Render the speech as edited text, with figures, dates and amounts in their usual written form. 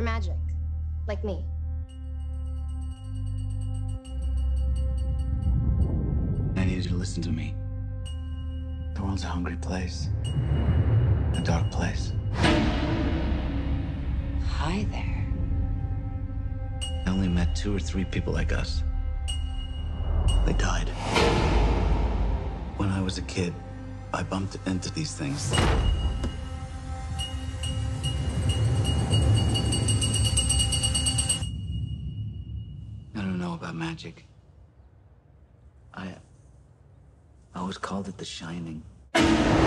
magic, like me. I need you to listen to me. The world's a hungry place. A dark place. Hi there. I only met 2 or 3 people like us. They died. When I was a kid, I bumped into these things. I don't know about magic. I always called it the Shining.